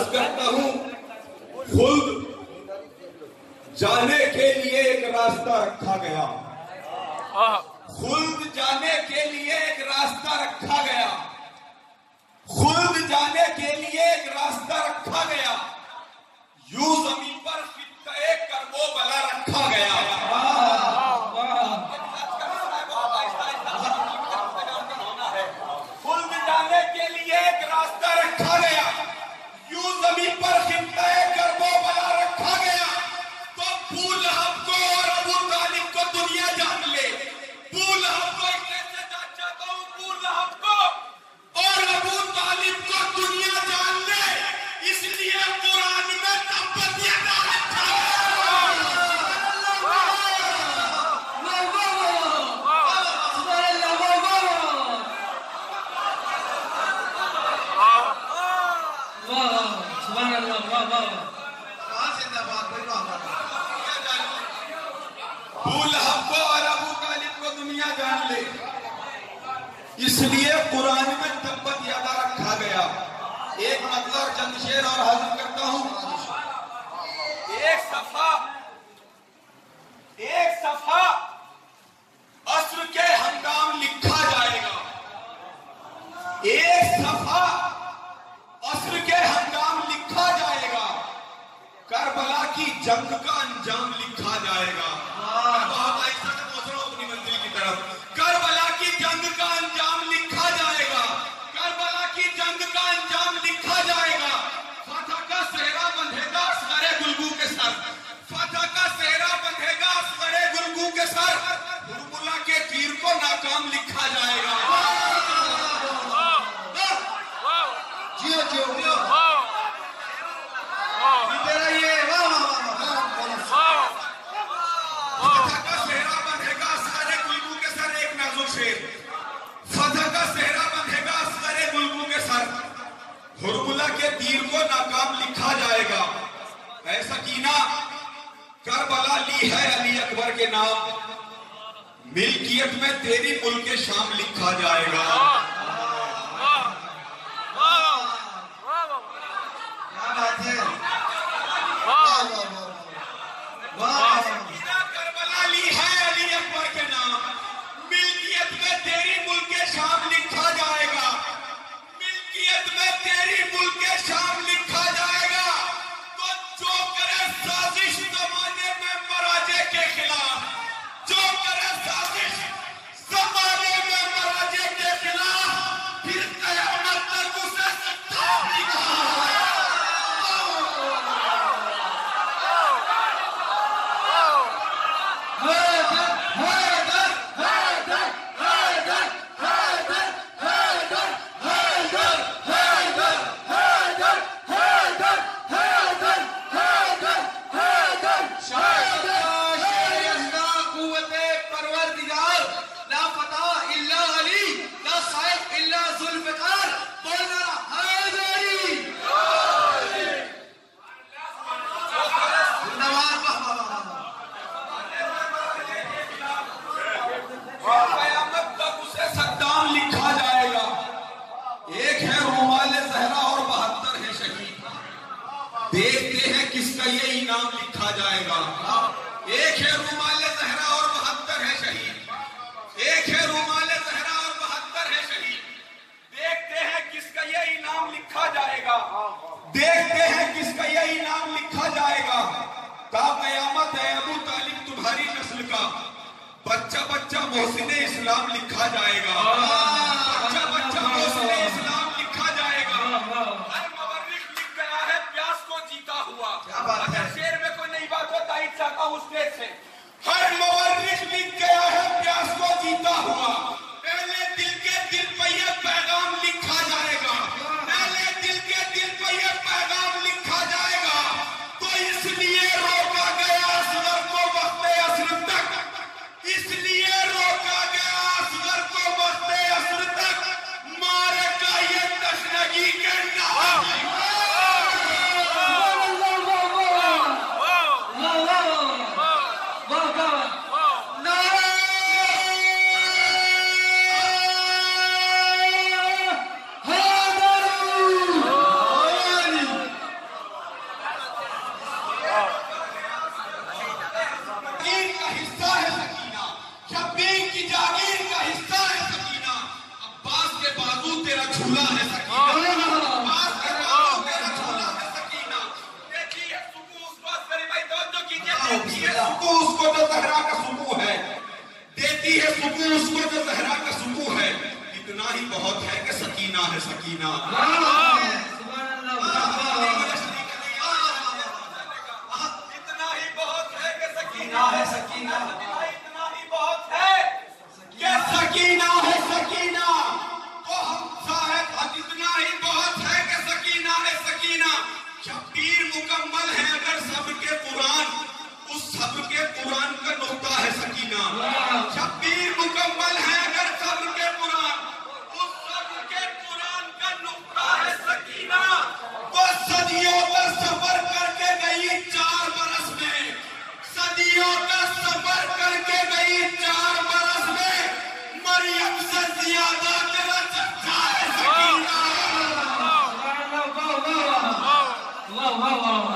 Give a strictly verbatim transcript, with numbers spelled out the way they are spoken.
عرض کرتا ہوں خلد جانے کے لیے ایک راستہ رکھا گیا، خلد جانے کے لیے ایک راستہ رکھا گیا، خلد جانے کے لیے ایک راستہ رکھا گیا، یوں زمین پر خطۂ کرب و بلا رکھا گیا۔ خلد جانے کے لیے ایک راستہ رکھا گیا، یوں زمین پر خطۂ کرب و بلا رکھا گیا۔ تو ابو لہب کو اور ابو طالب کو دنیا جان لے، ابو لہب کو ایک ایسے چاہتا ہوں، ابو لہب کو اور ابو طالب کو دنیا جان لے، اس لیے قرآن میں تبت یدا رکھا ہے۔ ابو لہب کو اور ابو طالب کو دنیا جان لے، اس لیے قرآن میں تبت یدا رکھا گیا۔ ایک مطلب چند شعر اور حاضر کرتا ہوں۔ ایک صفحہ ایک صفحہ عصر کے ہنگام لکھا جائے گا، ایک صفحہ عصر کے ہنگام لکھا جائے گا، کربلا کی جنگ کا انجام لکھا جائے گا۔ بہت آہستہ سے پہنچ رہا ہوں اپنی منزل کی طرف۔ کربلا کی جنگ کا انجام لکھا جائے گا، کربلا کی جنگ کا انجام لکھا جائے گا۔ فتح کا صحرا بندھے گا اصغر گلگو کے سر، فتح کا صحرا بندھے گا اصغر گلگو کے سر، کربلا کے تیر کو ناکام لکھا جائے گا۔ جیو جیو جیو فتح کا صحرا بندھے گا اصغر گلگو کے سر، حرملہ کے تیر کو ناکام لکھا جائے گا۔ اے سکینہ کربلا لی ہے علی اکبر کے نام، ملکیت میں تیری ملک شام لکھا جائے گا۔ سکینہ کربلا لی ہے علی اکبر کے نام، ملکیت میں تیری ملک شام لکھا جائے گا، ملکیت میں تیری ملک شام لکھا جائے گا۔ تو جو کرے سازش زمانے میں مراجع کے خلاف، جو کرے سازش زمانے میں مراجع کے خلاف، پھر قیامت تک اسے ستار لکھا ہے۔ دیکھتے ہیں کس کا یہ انعام لکھا جائے گا۔ ایک ہے رومال زہرا اور بہتر ہے شہید، ایک ہے رومال زہرا اور بہتر ہے شہید، دیکھتے ہیں کس کا یہ انعام لکھا جائے گا، دیکھتے ہیں کس کا یہ انعام لکھا جائے گا۔ تا قیامت ہے ابو طالب تمہاری نسل کا، بچہ بچہ محسن اسلام لکھا جائے گا، بچہ بچہ محسن اسلام لکھا جائے گا۔ ہر مورخ لکھ گیا ہے پیاس کو جیتا ہوا، اگر شعر میں کوئی نئی بات ہو تائید چاہتا ہوں اسٹیج سے۔ ہر مورخ لکھ گیا ہے پیاس کو جیتا ہوا، پہلے دل کے دل پہ یہ پیغام لکھا جائے گا، پہلے دل کے دل پہ یہ پیغام لکھا جائے گا۔ تو اس لیے روکا گیا اصغر کو وقت عصر تک، اس لیے روکا گیا اصغر کو وقت عصر रसूला है सकीना, बास के बालों के रसूला है सकीना। देखिए सुकून उसको, मेरी भाई तवज्जो कीजिए, देती है सुकून उसको जो ज़हरा का सुकून है, देती है सुकून उसको जो ज़हरा का सुकून है। इतना ही बहुत है कि सकीना है सकीना। इतना ही बहुत है कि सकीना है सकीना। इतना ही बहुत है कि सकीना है सकीना। तो हम साहब इतना ही बहुत है कि सकीना है सकीना। शब्बीर मुकम्मल है अगर सबके कुरान, उस सबके कुरान का नुक्ता है सकीना। शब्बीर मुकम्मल है अगर सबके कुरान, उस सबके कुरान का नुक्ता है सकीना। वो सदियों का सफर करके गई चार बरस में, सदियों का सफर करके गई चार बरस में, मरियम से ज्यादा तेरा चर्चा है सकीना। वाह वाह वाह।